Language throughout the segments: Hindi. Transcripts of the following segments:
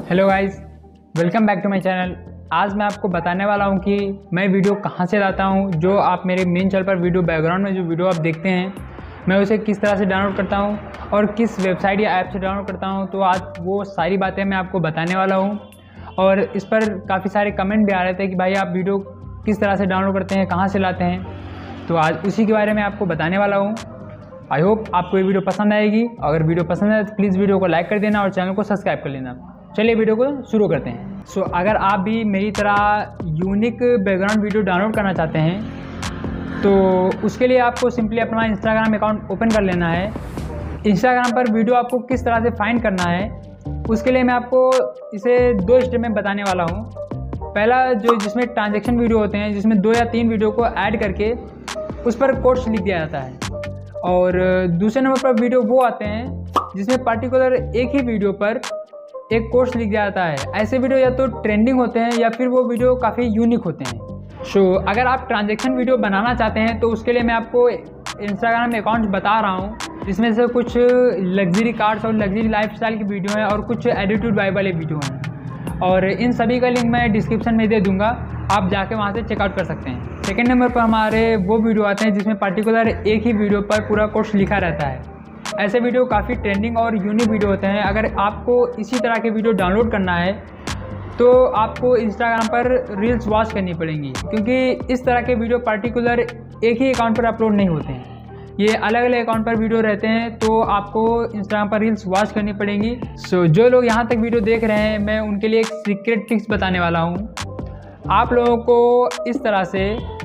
Hello guys, welcome back to my channel. आज मैं आपको बताने वाला हूं कि मैं वीडियो कहां से लाता हूं। जो आप मेरे मेन चैनल पर वीडियो बैकग्राउंड में जो वीडियो आप देखते हैं, मैं उसे किस तरह से डाउनलोड करता हूं और किस वेबसाइट या ऐप से डाउनलोड करता हूं। तो आज वो सारी बातें मैं आपको बताने वाला हूं। और इस पर काफ़ी सारे कमेंट भी आ रहे थे कि भाई आप वीडियो किस तरह से डाउनलोड करते हैं, कहाँ से लाते हैं। तो आज उसी के बारे में आपको बताने वाला हूँ। आई होप आपको ये वीडियो पसंद आएगी। अगर वीडियो पसंद आए तो प्लीज़ वीडियो को लाइक कर देना और चैनल को सब्सक्राइब कर लेना। चलिए वीडियो को शुरू करते हैं। अगर आप भी मेरी तरह यूनिक बैकग्राउंड वीडियो डाउनलोड करना चाहते हैं तो उसके लिए आपको सिंपली अपना इंस्टाग्राम अकाउंट ओपन कर लेना है। इंस्टाग्राम पर वीडियो आपको किस तरह से फाइंड करना है, उसके लिए मैं आपको इसे 2 स्टेप में बताने वाला हूँ। पहला जो जिसमें ट्रांजैक्शन वीडियो होते हैं, जिसमें 2 या 3 वीडियो को ऐड करके उस पर कोट्स लिख दिया जाता है। और दूसरे नंबर पर वीडियो वो आते हैं जिसमें पर्टिकुलर एक ही वीडियो पर एक कोट्स लिख दिया जाता है। ऐसे वीडियो या तो ट्रेंडिंग होते हैं या फिर वो वीडियो काफ़ी यूनिक होते हैं। अगर आप ट्रांजैक्शन वीडियो बनाना चाहते हैं तो उसके लिए मैं आपको इंस्टाग्राम अकाउंट बता रहा हूँ, जिसमें से कुछ लग्जरी कार्स और लग्जरी लाइफस्टाइल की वीडियो हैं और कुछ एडिटेड वाइब वाले वीडियो हैं। और इन सभी का लिंक मैं डिस्क्रिप्शन में दे दूँगा, आप जाके वहाँ से चेकआउट कर सकते हैं। सेकेंड नंबर पर हमारे वो वीडियो आते हैं जिसमें पर्टिकुलर एक ही वीडियो पर पूरा कोर्स लिखा रहता है। ऐसे वीडियो काफ़ी ट्रेंडिंग और यूनिक वीडियो होते हैं। अगर आपको इसी तरह के वीडियो डाउनलोड करना है तो आपको इंस्टाग्राम पर रील्स वॉच करनी पड़ेंगी, क्योंकि इस तरह के वीडियो पर्टिकुलर एक ही अकाउंट पर अपलोड नहीं होते हैं। ये अलग अलग अकाउंट पर वीडियो रहते हैं, तो आपको इंस्टाग्राम पर रील्स वॉच करनी पड़ेंगी। जो लोग यहाँ तक वीडियो देख रहे हैं, मैं उनके लिए एक सीक्रेट टिप्स बताने वाला हूँ। आप लोगों को इस तरह से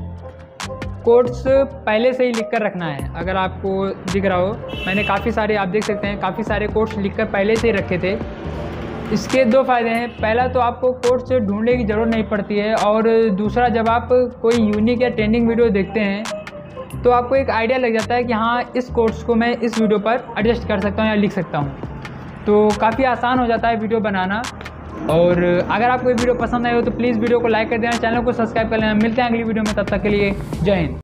कोट्स पहले से ही लिख कर रखना है। अगर आपको दिख रहा हो, मैंने काफ़ी सारे, आप देख सकते हैं, काफ़ी सारे कोट्स लिख कर पहले से ही रखे थे। इसके 2 फ़ायदे हैं। पहला तो आपको कोट्स ढूंढने की ज़रूरत नहीं पड़ती है, और दूसरा जब आप कोई यूनिक या ट्रेंडिंग वीडियो देखते हैं तो आपको एक आइडिया लग जाता है कि हाँ, इस कोट्स को मैं इस वीडियो पर एडजस्ट कर सकता हूँ या लिख सकता हूँ। तो काफ़ी आसान हो जाता है वीडियो बनाना। और अगर आपको ये वीडियो पसंद आए हो तो प्लीज़ वीडियो को लाइक कर देना, चैनल को सब्सक्राइब कर लेना। मिलते हैं अगली वीडियो में, तब तक के लिए जय हिंद।